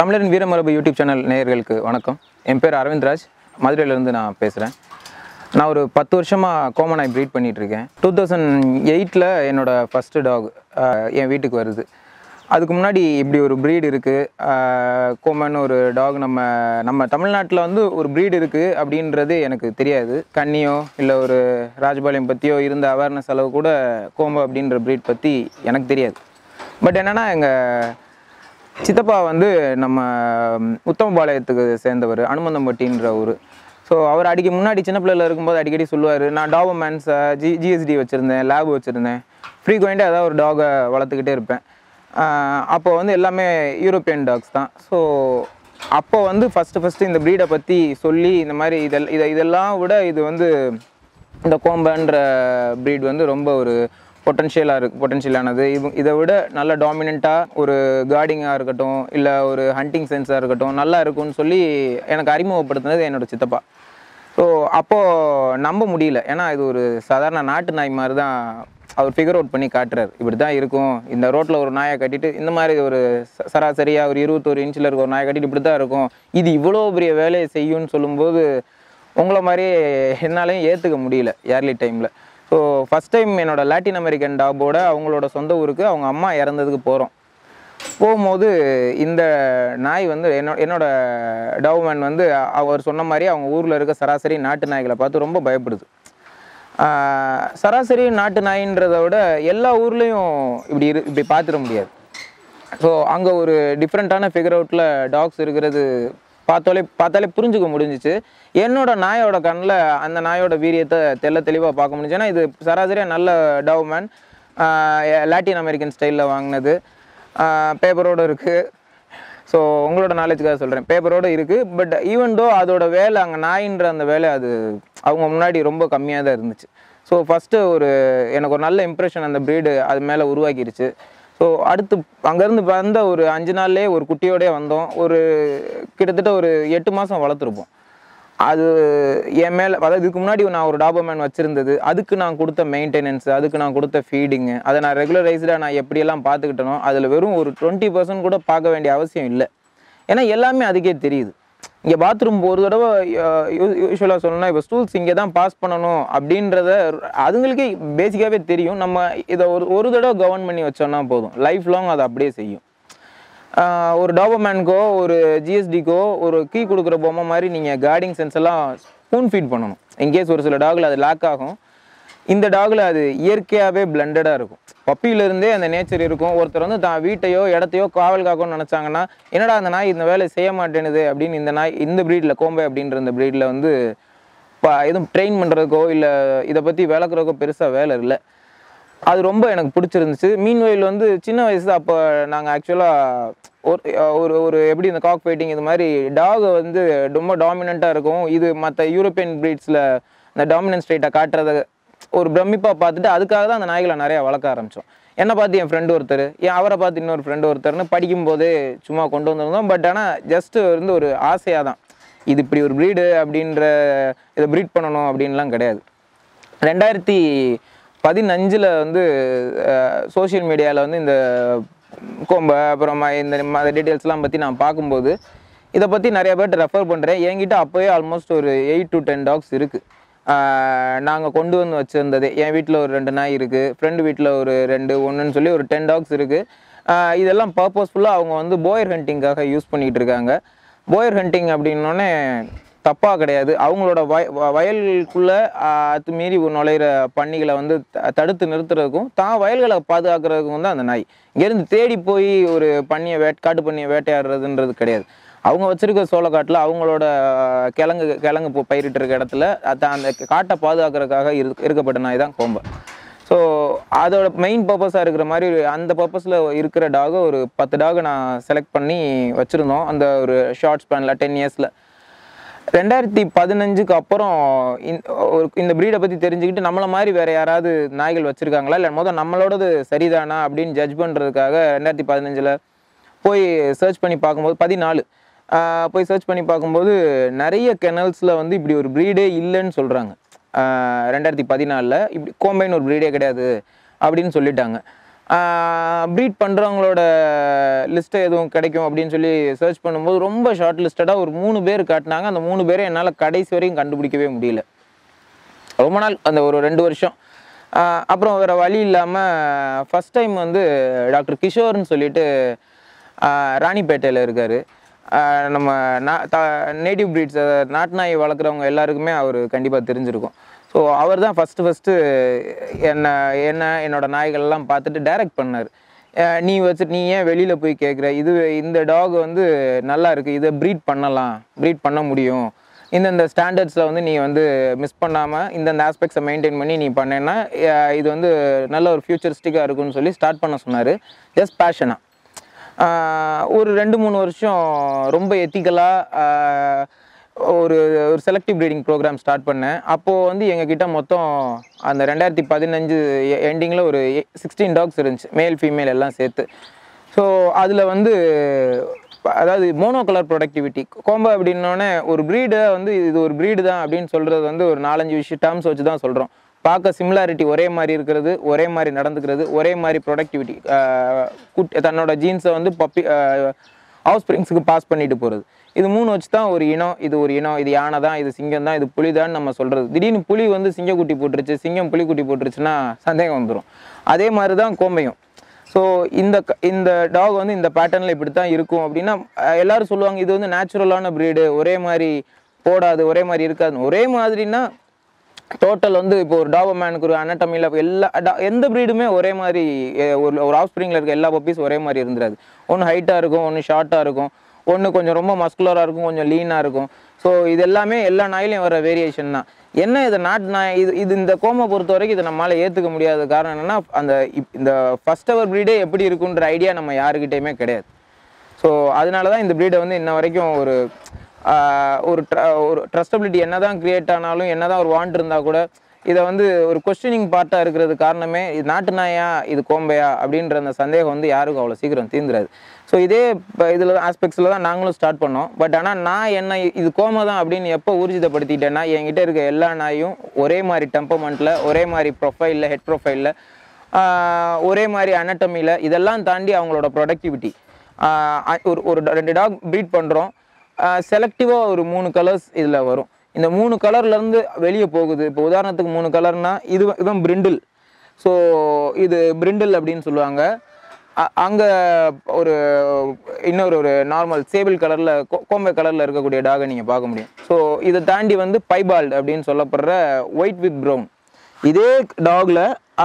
Tamilarin Veera Marabu YouTube channel நேயர்களுக்கு வணக்கம். என் பேர் அரவிந்த் ராஜ். மதுரையில இருந்து நான் பேசுறேன். நான் ஒரு 10 வருஷமா கோம்பை நாய் ப்ரீட் பண்ணிட்டு இருக்கேன். 2008ல என்னோட ஃபர்ஸ்ட் டாக் என் வீட்டுக்கு வருது. அதுக்கு முன்னாடி இப்படி ஒரு ப்ரீட் இருக்கு. கோம்பைன்னு ஒரு டாக் நம்ம தமிழ்நாட்டில் வந்து ஒரு ப்ரீட் இருக்கு அப்படின்றது எனக்கு தெரியாது. கன்னியோ இல்லை ஒரு ராஜபாளையம் பற்றியோ இருந்த அவேர்னஸ் அளவு கூட கோம்பை அப்படின்ற ப்ரீட் பற்றி எனக்கு தெரியாது. பட் என்னென்னா எங்கள் சித்தப்பா வந்து நம்ம உத்தமபாளையத்துக்கு சேர்ந்தவர், அனுமந்தம்பட்டின்ற ஊர். ஸோ அவர் முன்னாடி சின்ன பிள்ளையில் இருக்கும்போது அடிக்கடி சொல்லுவார், நான் டாபர்மேன்ஸ் ஜிஎஸ்டி வச்சுருந்தேன், லேப் வச்சுருந்தேன், ஃப்ரீக்வெண்ட்டாக ஏதாவது ஒரு டாகை வளர்த்துக்கிட்டே இருப்பேன். அப்போ வந்து எல்லாமே யூரோப்பியன் டாக்ஸ் தான். ஸோ அப்போ வந்து ஃபஸ்ட்டு இந்த ப்ரீடை பற்றி சொல்லி இந்த மாதிரி இதெல்லாம் விட இது வந்து இந்த கோம்பைன்ற ப்ரீட் வந்து ரொம்ப ஒரு பொட்டன்ஷியலானது. இதை விட நல்ல டாமினண்ட்டாக ஒரு கார்டிங்காக இருக்கட்டும், இல்லை ஒரு ஹண்டிங் சென்ஸாக இருக்கட்டும் நல்லா இருக்கும்னு சொல்லி எனக்கு அறிமுகப்படுத்தினது என்னோடய சித்தப்பா. ஸோ அப்போது நம்ப முடியல, ஏன்னா இது ஒரு சாதாரண நாட்டு நாய் மாதிரி தான் அவர் ஃபிகர் அவுட் பண்ணி காட்டுறாரு. இப்படி தான் இருக்கும், இந்த ரோட்டில் ஒரு நாயை கட்டிட்டு இந்த மாதிரி ஒரு சராசரியாக ஒரு 21 இன்ச்சில் இருக்க ஒரு நாயை கட்டிட்டு இப்படி தான் இருக்கும், இது இவ்வளோ பெரிய வேலையை செய்யும்னு சொல்லும்போது உங்களை மாதிரி என்னாலையும் ஏற்றுக்க முடியல ஏர்லி டைமில். ஸோ ஃபஸ்ட் டைம் என்னோடய லாட்டின் அமெரிக்கன் டாகோட அவங்களோட சொந்த ஊருக்கு அவங்க அம்மா இறந்ததுக்கு போகும்போது இந்த நாய் வந்து என்னோட டாக்மேன் வந்து அவர் சொன்ன மாதிரி அவங்க ஊரில் இருக்க சராசரி நாட்டு நாய்களை பார்த்து ரொம்ப பயப்படுது. சராசரி நாட்டு நாயின்றதை விட எல்லா ஊர்லேயும் இப்படி பார்த்துட முடியாது. ஸோ அங்கே ஒரு டிஃப்ரெண்ட்டான ஃபிகர் அவுட்டில் டாக்ஸ் இருக்கிறது பார்த்தாலே புரிஞ்சுக்க முடிஞ்சிச்சு. என்னோட நாயோட கண்ணில் அந்த நாயோட வீரியத்தை தெளிவாக பார்க்க முடிஞ்சு. ஏன்னா இது சராசரியாக நல்ல டாக்மேன், லாட்டின் அமெரிக்கன் ஸ்டைலில் வாங்கினது, பேப்பரோடு இருக்குது. ஸோ உங்களோட நாலேஜுக்காக சொல்கிறேன், பேப்பரோடு இருக்குது. பட் ஈவன் தோ அதோட வேலை அங்கே நாயின்ற அந்த வேலை அது அவங்க முன்னாடி ரொம்ப கம்மியாக தான் இருந்துச்சு. ஸோ ஃபஸ்ட்டு எனக்கு ஒரு நல்ல இம்ப்ரெஷன் அந்த ப்ரீடு அது மேலே உருவாக்கிடுச்சு. ஸோ அடுத்து அங்கேருந்து வந்த ஒரு 5 நாள்லேயே ஒரு குட்டியோடய வந்தோம். கிட்டத்தட்ட ஒரு 8 மாதம் வளர்த்துருப்போம். அது என் மேலே, அதாவது இதுக்கு முன்னாடி நான் ஒரு டாபர்மேன் வச்சுருந்தது, அதுக்கு நான் கொடுத்த மெயின்டெனன்ஸு, அதுக்கு நான் கொடுத்த ஃபீடிங்கு, அதை நான் ரெகுலரைஸ்டாக நான் எப்படியெல்லாம் பார்த்துக்கிட்டனோ அதில் வெறும் ஒரு 20% கூட பார்க்க வேண்டிய அவசியம் இல்லை. ஏன்னா எல்லாமே அதுக்கே தெரியுது. இங்கே பாத்ரூம் ஒரு தடவை யூஸ்வலாக சொல்லணும்னா இப்போ ஸ்டூல்ஸ் இங்கே தான் பாஸ் பண்ணணும் அப்படின்றத அதுங்களுக்கே பேசிக்காகவே தெரியும். நம்ம இதை ஒரு தடவை கவர்ன் பண்ணி வச்சோன்னா போதும், லைஃப் லாங் அதை அப்படியே செய்யும். ஒரு டாபர்மேனுக்கோ ஒரு ஜிஎஸ்டிக்கோ ஒரு கீ கொடுக்குற பொம்மை மாதிரி நீங்கள் கார்டிங் சென்ஸ் எல்லாம் ஸ்பூன் ஃபீட் பண்ணணும். இன்கேஸ் ஒரு சில டாகில் அது லாக் ஆகும். இந்த டாகில் அது இயற்கையாகவே பிளண்டடாக இருக்கும். பப்பியிலேருந்தே அந்த நேச்சர் இருக்கும். ஒருத்தர் வந்து தான் வீட்டையோ இடத்தையோ காவல் காக்கணும்னு நினச்சாங்கன்னா, என்னடா அந்த நாய் இந்த வேலை செய்ய மாட்டேனுது அப்படின்னு இந்த ப்ரீடில் கோம்பை அப்படின்ற இந்த ப்ரீடில் வந்து எதுவும் ட்ரெயின் பண்ணுறதுக்கோ இல்லை இதை பற்றி விளக்குறதுக்கோ பெருசாக வேலை இல்லை. அது ரொம்ப எனக்கு பிடிச்சிருந்துச்சு. மீன்வெயில் வந்து சின்ன வயசு அப்போ நாங்கள் ஆக்சுவலாக ஒரு எப்படி இந்த காக் ஃபைட்டிங் இது மாதிரி டாகை வந்து ரொம்ப டாமினண்ட்டாக இருக்கும். இது மற்ற யூரோப்பியன் ப்ரீட்ஸில் இந்த டாமினன்ட் ஸ்ட்ரைட்டை காட்டுறத ஒரு பிரமிப்பாக பார்த்துட்டு அதுக்காக தான் அந்த நாய்களை நிறையா வளர்க்க ஆரம்பித்தோம். என்னை பார்த்து என் ஃப்ரெண்டு ஒருத்தர், அவரை பார்த்து இன்னொரு ஃப்ரெண்டு ஒருத்தர்னு படிக்கும்போதே சும்மா கொண்டு வந்திருந்தோம். பட் ஆனால் ஜஸ்ட்டு வந்து ஒரு ஆசையாக தான், இது இப்படி ஒரு ப்ரீடு அப்படின்ற இதை ப்ரீட் பண்ணணும் அப்படின்லாம் கிடையாது. 2015 வந்து சோஷியல் மீடியாவில் வந்து இந்த கோம்பை அப்புறமா இந்த டீட்டெயில்ஸ்லாம் பற்றி நான் பார்க்கும்போது இதை பற்றி நிறைய பேர்ட்டு ரெஃபர் பண்ணுறேன். என்கிட்ட அப்போயே ஆல்மோஸ்ட் ஒரு 8 to 10 டாக்ஸ் இருக்குது. நாங்கள் கொண்டு வந்து வச்சுருந்ததே, என் வீட்டில் ஒரு 2 நாய் இருக்குது, ஃப்ரெண்டு வீட்டில் ஒரு 2 1ன்னு சொல்லி ஒரு 10 டாக்ஸ் இருக்குது. இதெல்லாம் பர்பஸ்ஃபுல்லாக அவங்க வந்து போயர் ஹண்டிங்காக யூஸ் பண்ணிகிட்டு இருக்காங்க. போயர் ஹண்டிங் அப்படின்னோடனே தப்பாக கிடையாது. அவங்களோட வயலுக்குள்ளே அத்துமீறி நுழையிற பன்னிகளை வந்து தடுத்து நிறுத்துறதுக்கும் தான் வயல்களை பாதுகாக்கிறதுக்கும் தான் அந்த நாய். இங்கேருந்து தேடி போய் ஒரு காட்டு பண்ணியை வேட்டையாடுறதுன்றது கிடையாது. அவங்க வச்சுருக்க சோளக்காட்டில் அவங்களோட கிழங்கு பயிரிட்டு இருக்க இடத்துல அந்த காட்டை பாதுகாக்கிறதுக்காக இருக்கப்பட்ட நாய் தான் கோம்பை. ஸோ அதோட மெயின் பர்பஸாக இருக்கிற மாதிரி அந்த பர்பஸில் இருக்கிற டாகை ஒரு 10 டாகை நான் செலக்ட் பண்ணி வச்சுருந்தோம் அந்த ஒரு ஷார்ட் ஸ்பேனில் 10 இயர்ஸில். 2015க்கு அப்புறம் இந்த ப்ரீடை பற்றி தெரிஞ்சுக்கிட்டு நம்மளை மாதிரி வேறு யாராவது நாய்கள் வச்சுருக்காங்களா, இல்லை நம்மளோடது சரிதானா அப்படின்னு ஜட்ஜ் பண்ணுறதுக்காக 2015 போய் சர்ச் பண்ணி பார்க்கும்போது 14 போய் சர்ச் பண்ணி பார்க்கும்போது நிறைய கெனல்ஸில் வந்து இப்படி ஒரு ப்ரீடே இல்லைன்னு சொல்கிறாங்க. 2014 இப்படி கோம்பைன்னு ஒரு ப்ரீடே கிடையாது அப்படின்னு சொல்லிட்டாங்க. ப்ரீட் பண்ணுறவங்களோட லிஸ்ட்டை எதுவும் கிடைக்கும் அப்படின்னு சொல்லி சர்ச் பண்ணும்போது ரொம்ப ஷார்ட் லிஸ்டடாக ஒரு 3 பேர் காட்டினாங்க. அந்த 3 பேரை என்னால் கடைசி வரையும் கண்டுபிடிக்கவே முடியல. ரொம்ப நாள், அந்த ஒரு 2 வருஷம். அப்புறம் வேறு வழி இல்லாமல் ஃபஸ்ட் டைம் வந்து டாக்டர் கிஷோர்னு சொல்லிட்டு ராணிப்பேட்டையில் இருக்கார். நம்ம நேட்டிவ் ப்ரீட்ஸ் நாட்டு நாய் வளர்க்குறவங்க எல்லாருக்குமே அவர் கண்டிப்பாக தெரிஞ்சிருக்கும். ஸோ அவர் தான் ஃபஸ்ட்டு என்னோட நாய்கள்லாம் பார்த்துட்டு டைரக்ட் பண்ணார். நீ ஏன் வெளியில் போய் கேட்குற, இந்த டாக் வந்து நல்லா இருக்குது, இதை ப்ரீட் பண்ண முடியும், இந்தந்த ஸ்டாண்டர்ட்ஸில் வந்து நீ வந்து மிஸ் பண்ணாமல் இந்தந்த ஆஸ்பெக்ட்ஸை மெயின்டைன் பண்ணி நீ பண்ணேன்னா இது வந்து நல்ல ஒரு ஃபியூச்சரிஸ்டிக்காக இருக்குன்னு சொல்லி ஸ்டார்ட் பண்ண சொன்னார். ஜஸ்ட் பேஷனாக ஒரு 2-3 வருஷம் ரொம்ப எத்திக்கலாக ஒரு செலக்டிவ் ப்ரீடிங் ப்ரோக்ராம் ஸ்டார்ட் பண்ணேன். அப்போது வந்து எங்ககிட்ட மொத்தம் அந்த 2015 எண்டிங்கில் ஒரு 16 டாக்ஸ் இருந்துச்சு, மேல் ஃபீமேல் எல்லாம் சேர்த்து. ஸோ அதில் வந்து அதாவது மோனோ கலர் ப்ரொடக்டிவிட்டி கோம்பை அப்படின்னோடனே ஒரு ப்ரீடை வந்து இது ஒரு ப்ரீடு தான் அப்படின்னு சொல்கிறது வந்து ஒரு 4-5 விஷயம் டேர்ம்ஸ் வச்சு தான் சொல்கிறோம். பார்க்க சிமிலாரிட்டி ஒரே மாதிரி இருக்கிறது, ஒரே மாதிரி நடந்துக்கிறது, ஒரே மாதிரி ப்ரொடக்டிவிட்டி, தன்னோட ஜீன்ஸை வந்து ஹவுஸ் ஸ்ப்ரிங்ஸுக்கு பாஸ் பண்ணிட்டு போகிறது. இது 3 வச்சு தான் ஒரு இனம், இது ஒரு இனம், இது யானை தான், இது சிங்கம் தான், இது புலி தான் நம்ம சொல்கிறது. திடீர்னு புலி வந்து சிங்கக்குட்டி போட்டுருச்சு, சிங்கம் புலிக்குட்டி போட்டுருச்சுன்னா சந்தேகம் வந்துடும். அதே மாதிரி தான் கோம்பையும். ஸோ இந்த டாக் வந்து இந்த பேட்டர்னில் இப்படி தான் இருக்கும் அப்படின்னா எல்லோரும் சொல்லுவாங்க இது வந்து நேச்சுரலான ப்ரீடு, ஒரே மாதிரி போடாது, ஒரே மாதிரி இருக்காது. ஒரே மாதிரின்னா டோட்டல் வந்து இப்போ ஒரு டாபர்மேனுக்கு ஒரு அனட்டமியில் எந்த ப்ரீடுமே ஒரே மாதிரி ஒரு ஆஃப் ஸ்ப்ரிங்கில் இருக்க எல்லா பப்பீஸ் ஒரே மாதிரி இருந்துராது. ஒன்று ஹைட்டாக இருக்கும், ஒன்று ஷார்ட்டாக இருக்கும், ஒன்று கொஞ்சம் ரொம்ப மஸ்குலராக இருக்கும், கொஞ்சம் லீனாக இருக்கும். ஸோ இது எல்லாமே எல்லா நாயிலையும் வர வேரியேஷன் தான். என்ன இது நாட்டு நாய், இது இந்த கோமை பொறுத்த வரைக்கும் இதை நம்மளால் ஏற்றுக்க முடியாத காரணம் என்னென்னா இந்த ஃபஸ்ட் அவர் ப்ரீடே எப்படி இருக்குன்ற ஐடியா நம்ம யாருக்கிட்டேயுமே கிடையாது. ஸோ அதனால தான் இந்த ப்ரீடை வந்து இன்ன வரைக்கும் ஒரு ட்ரஸ்டபிலிட்டி என்ன தான் க்ரியேட் ஆனாலும், என்ன தான் ஒரு வாண்ட் இருந்தால் கூட இதை வந்து ஒரு கொஸ்டினிங் பார்ட்டாக இருக்கிறது காரணமே இது நாட்டு நாயா இது கோம்பையா அப்படின்ற அந்த சந்தேகம் வந்து யாருக்கும் அவ்வளோ சீக்கிரம் தீர்ந்துராது. ஸோ இதே இதில் ஆஸ்பெக்ட்ஸில் தான் நாங்களும் ஸ்டார்ட் பண்ணோம். பட் ஆனால் நான் என்ன இது கோமை தான் அப்படின்னு எப்போ ஊர்ஜிதப்படுத்திட்டேன்னா என்கிட்ட இருக்க எல்லா நாயும் ஒரே மாதிரி டெம்பர்மெண்ட்டில், ஒரே மாதிரி ப்ரொஃபைலில், ஹெட் ப்ரொஃபைலில், ஒரே மாதிரி அனட்டமியில், இதெல்லாம் தாண்டி அவங்களோட ப்ரொடக்டிவிட்டி. ஒரு 2 டாக் ப்ரீட் பண்ணுறோம், செலக்டிவாக ஒரு 3 கலர்ஸ் இதில் வரும். இந்த 3 கலர்லேருந்து வெளியே போகுது. இப்போ உதாரணத்துக்கு 3 கலர்னால் இதுதான் பிரிண்டில். ஸோ இது பிரிண்டில் அப்படின்னு சொல்லுவாங்க. அங்கே இன்னொரு நார்மல் சேபிள் கலரில் கோம்பை கலரில் இருக்கக்கூடிய டாகை நீங்கள் பார்க்க முடியும். ஸோ இதை தாண்டி வந்து பைபால்டு அப்படின்னு சொல்லப்படுற ஒயிட் வித் ப்ரௌன். இதே டாகில்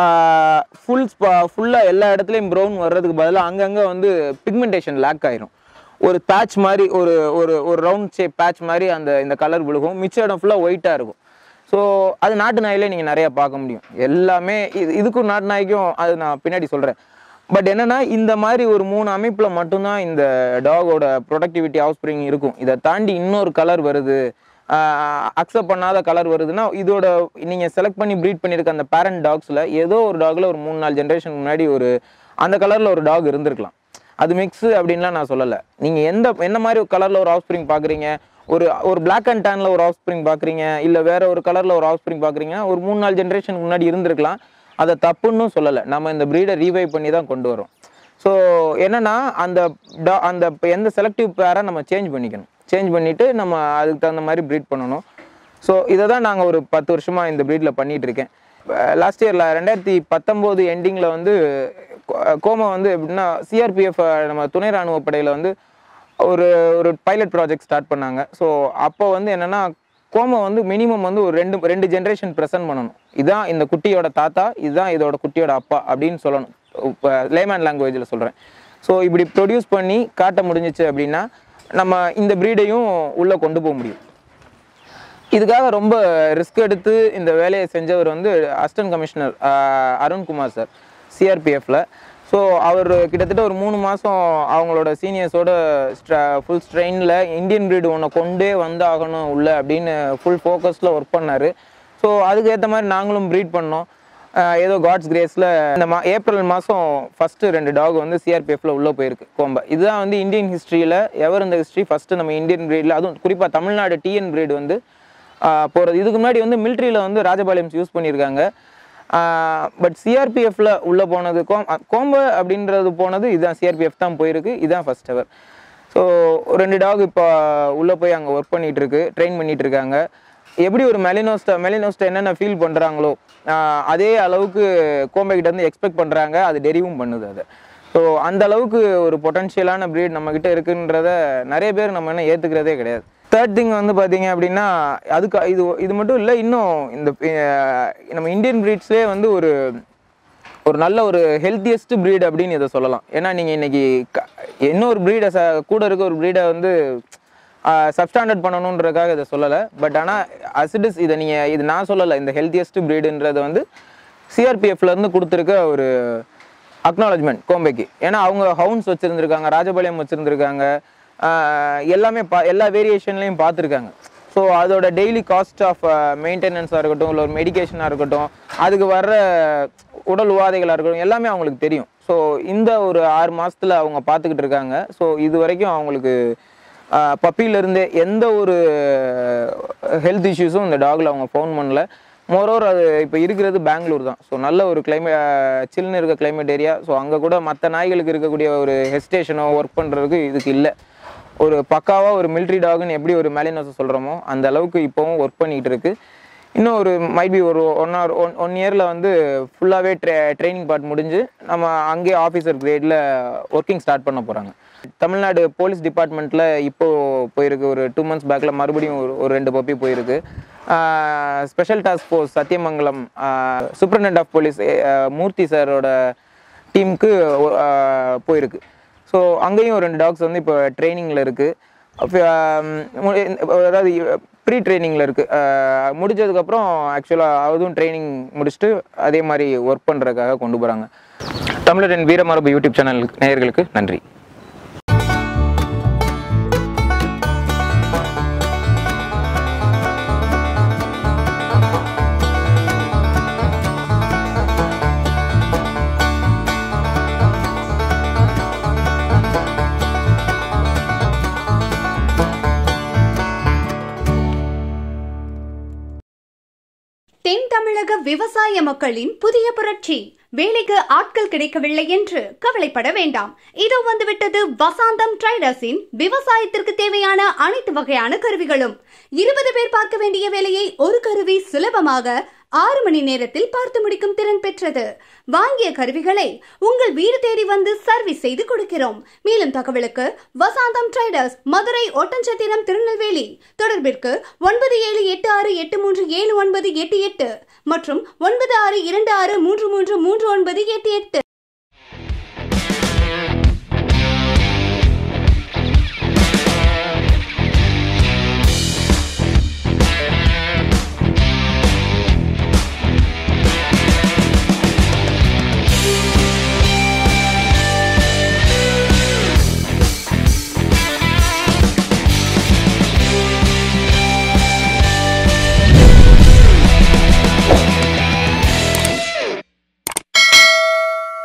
ஃபுல்லாக எல்லா இடத்துலையும் ப்ரௌன் வர்றதுக்கு பதிலாக அங்கங்கே வந்து பிக்மெண்டேஷன் லேக் ஆயிரும். ஒரு பேட்ச் மாதிரி ஒரு ரவுண்ட் ஷேப் பேட்ச் மாதிரி இந்த கலர் விழுகும். மிச்ச இடம் ஃபுல்லாக ஒயிட்டாக இருக்கும். ஸோ அது நாட்டு நாயிலே நீங்கள் நிறையா பார்க்க முடியும். எல்லாமே இதுக்கும் நாட்டு நாய்க்கும் அது நான் பின்னாடி சொல்கிறேன். பட் என்னென்னா இந்த மாதிரி ஒரு 3 அமைப்பில் மட்டும்தான் இந்த டாகோட ப்ரொடக்டிவிட்டி ஹவுஸ் ஸ்ப்ரிங் இருக்கும். இதை தாண்டி இன்னொரு கலர் வருது, அக்செப்ட் பண்ணாத கலர் வருதுன்னா இதோட நீங்கள் செலக்ட் பண்ணி ப்ரீட் பண்ணியிருக்க அந்த பேரண்ட் டாக்ஸில் ஏதோ ஒரு டாகில் ஒரு 3-4 ஜென்ரேஷன் முன்னாடி அந்த கலரில் ஒரு டாக் இருந்திருக்கலாம். அது மிக்ஸு அப்படின்லாம் நான் சொல்லலை. நீங்கள் என்ன மாதிரி கலரில் ஒரு ஹவுஸ் ஸ்ப்ரிங் பார்க்குறீங்க, ஒரு பிளாக் அண்ட் டேனில் ஒரு ஹவுஸ் ஸ்ப்ரிங் பார்க்குறீங்க, இல்லை வேறு ஒரு கலரில் ஒரு ஹவுஸ் ஸ்ப்ரிங் பார்க்குறீங்கன்னா ஒரு 3-4 ஜென்ரேஷனுக்கு முன்னாடி இருந்திருக்கலாம். அதை தப்புன்னு சொல்லலை. நம்ம இந்த ப்ரீடை ரீவைவ் பண்ணி தான் கொண்டு வரோம். ஸோ என்னென்னா அந்த எந்த செலக்டிவ் பேரை நம்ம சேஞ்ச் பண்ணிவிட்டு நம்ம அதுக்கு தகுந்த மாதிரி ப்ரீட் பண்ணணும். ஸோ இதை தான் நாங்கள் ஒரு 10 வருஷமாக இந்த ப்ரீடில் பண்ணிகிட்ருக்கேன். லாஸ்ட் இயரில் 2019 எண்டிங்கில் வந்து கோமா வந்து எப்படின்னா சிஆர்பிஎஃப் நம்ம துணை ராணுவ படையில் வந்து ஒரு பைலட் ப்ராஜெக்ட் ஸ்டார்ட் பண்ணாங்க. ஸோ அப்போ வந்து என்னென்னா கோமா வந்து மினிமம் வந்து ஒரு 2 ஜென்ரேஷன் ப்ரெசென்ட் பண்ணணும். இதுதான் இந்த குட்டியோட தாத்தா, இதுதான் இதோட குட்டியோட அப்பா அப்படின்னு சொல்லணும். இப்போ லேமேன் லாங்குவேஜில் சொல்கிறேன். ஸோ இப்படி ப்ரொடியூஸ் பண்ணி காட்ட முடிஞ்சிச்சு அப்படின்னா நம்ம இந்த ப்ரீடையும் உள்ளே கொண்டு போக முடியும். இதுக்காக ரொம்ப ரிஸ்க் எடுத்து இந்த வேலையை செஞ்சவர் வந்து அசிஸ்டன்ட் கமிஷனர் அருண்குமார் சார் சிஆர்பிஎஃப்பில். ஸோ அவர் கிட்டத்தட்ட ஒரு 3 மாதம் அவங்களோட சீனியர்ஸோட ஃபுல் ஸ்ட்ரெயினில் இந்தியன் ப்ரீடு ஒன்றை கொண்டே வந்தாகணும் உள்ள அப்படின்னு ஃபுல் ஃபோக்கஸில் ஒர்க் பண்ணார். ஸோ அதுக்கேற்ற மாதிரி நாங்களும் ப்ரீட் பண்ணோம். ஏதோ காட்ஸ் கிரேஸில் இந்த ஏப்ரல் மாதம் ஃபஸ்ட்டு 2 டாக் வந்து சிஆர்பிஎஃப்பில் உள்ளே போயிருக்கு கோம்பை. இதுதான் வந்து இந்தியன் ஹிஸ்ட்ரியில் எவர் இந்த ஹிஸ்ட்ரி ஃபஸ்ட்டு நம்ம இந்தியன் ப்ரீடில், அதுவும் குறிப்பாக தமிழ்நாடு டிஎன் ப்ரீடு வந்து போகிறது. இதுக்கு முன்னாடி வந்து மிலிட்ரியில் வந்து ராஜபாளையம்ஸ் யூஸ் பண்ணியிருக்காங்க. பட் சிஆர்பிஎஃப்ல உள்ள போனது கோம்பை அப்படின்றது போனது இதுதான், சிஆர்பிஎஃப் தான் போயிருக்கு, இதுதான் ஃபர்ஸ்ட் எவர். ஸோ 2 டாக் இப்போ உள்ளே போய் அங்கே ஒர்க் பண்ணிகிட்டு இருக்கு, ட்ரெயின் பண்ணிகிட்டு இருக்காங்க. எப்படி ஒரு மெலினோஸ்ட்டை என்னென்ன ஃபீல் பண்ணுறாங்களோ அதே அளவுக்கு கோம்பைக்கிட்ட வந்து எக்ஸ்பெக்ட் பண்ணுறாங்க, அது டெரிவும் பண்ணுது அதை. ஸோ அந்த அளவுக்கு ஒரு பொட்டன்ஷியலான ப்ரீட் நம்மக்கிட்ட இருக்குன்றத நிறைய பேர் நம்ம என்ன ஏற்றுக்கிறதே கிடையாது. தேர்ட் திங் வந்து பார்த்தீங்க அப்படின்னா, அதுக்கு இது மட்டும் இல்லை, இன்னும் இந்த நம்ம இந்தியன் ப்ரீட்ஸ்லேயே வந்து ஒரு நல்ல ஒரு ஹெல்த்தியஸ்ட் ப்ரீட் அப்படின்னு இதை சொல்லலாம். ஏன்னா நீங்கள் இன்றைக்கி இன்னொரு ப்ரீடை கூட இருக்க ஒரு ப்ரீடை வந்து சப்ஸ்டாண்டர்ட் பண்ணணுன்றதுக்காக இதை சொல்லலை. பட் ஆனால் அசிடிஸ் இது நான் சொல்லலை, இந்த ஹெல்த்தியஸ்ட் ப்ரீடுன்றதை வந்து சிஆர்பிஎஃப்லேருந்து கொடுத்துருக்க ஒரு அக்னாலஜ்மெண்ட் கோம்பைக்கு. ஏன்னா அவங்க ஹவுன்ஸ் வச்சுருந்துருக்காங்க, ராஜபாளையம் வச்சுருந்துருக்காங்க, எல்லாமே எல்லா வேரியேஷன்லையும் பார்த்துருக்காங்க. ஸோ அதோட டெய்லி காஸ்ட் ஆஃப் மெயின்டெனன்ஸாக இருக்கட்டும், இல்லை ஒரு மெடிக்கேஷனாக இருக்கட்டும், அதுக்கு வர்ற உடல் உபாதைகளாக இருக்கட்டும், எல்லாமே அவங்களுக்கு தெரியும். ஸோ இந்த ஒரு 6 மாதத்தில் அவங்க பார்த்துக்கிட்டு இருக்காங்க. ஸோ இது வரைக்கும் அவங்களுக்கு பப்பியிலேருந்தே எந்த ஒரு ஹெல்த் இஷ்யூஸும் இந்த டாகில் அவங்க ஃபவுண்ட் பண்ணல. மோரோவர் அது இப்போ இருக்கிறது பெங்களூர் தான். ஸோ நல்ல ஒரு சில்லுன்னு இருக்க கிளைமேட் ஏரியா. ஸோ அங்கே கூட மற்ற நாய்களுக்கு இருக்கக்கூடிய ஒரு ஹெஸ்டேஷனோ ஒர்க் பண்ணுறதுக்கு இதுக்கு இல்லை. ஒரு பக்காவாக ஒரு மிலிட்ரி டாகுன்னு எப்படி ஒரு மேலினோஸை சொல்கிறோமோ அந்த அளவுக்கு இப்போவும் ஒர்க் பண்ணிகிட்டு இருக்குது. இன்னும் ஒரு மைபி ஒரு 1 இயரில் வந்து ஃபுல்லாகவே ட்ரைனிங் பார்ட் முடிஞ்சு நம்ம அங்கேயே ஆஃபீஸர் கிரேடில் ஒர்க்கிங் ஸ்டார்ட் பண்ண போகிறாங்க. தமிழ்நாடு போலீஸ் டிபார்ட்மெண்ட்டில் இப்போது போயிருக்கு. ஒரு 2 months பேக்கில் மறுபடியும் ஒரு 2 பப்பி போயிருக்கு. Special task force Sathyamangalam superintendent of police Murthy சாரோட டீமுக்கு போயிருக்கு. ஸோ அங்கேயும் 2 டாக்ஸ் வந்து இப்போ ட்ரைனிங்கில் இருக்குது. அதாவது ப்ரீ ட்ரைனிங்கில் இருக்குது. முடிஞ்சதுக்கப்புறம் ஆக்சுவலாக அதுவும் ட்ரைனிங் முடிச்சுட்டு அதே மாதிரி ஒர்க் பண்ணுறதுக்காக கொண்டு போகிறாங்க. தமிழரின் வீரமரபு யூடியூப் சேனல் நேயர்களுக்கு நன்றி. தென் தமிழக விவசாய மக்களின் புதிய புரட்சி. வேலைக்கு ஆட்கள் கிடைக்கவில்லை என்று கவலைப்பட வேண்டாம். இதோ வந்துவிட்டது வசாந்தம் ட்ரேடர்ஸின் விவசாயத்திற்கு தேவையான அனைத்து வகையான கருவிகளும். 20 பேர் பார்க்க வேண்டிய வேலையை ஒரு கருவி சுலபமாக 6 மணி நேரத்தில் பார்த்து முடிக்கும் திறன் பெற்றது. வாங்கிய கருவிகளை உங்கள் வீடு தேடி வந்து சர்வீஸ் செய்து கொடுக்கிறோம். மேலும் தகவலுக்கு வசாந்தம் ட்ரேடர்ஸ், மதுரை, ஒட்டன்சத்திரம், திருநெல்வேலி. தொடர்பிற்கு 9786837988 மற்றும் 9626333988.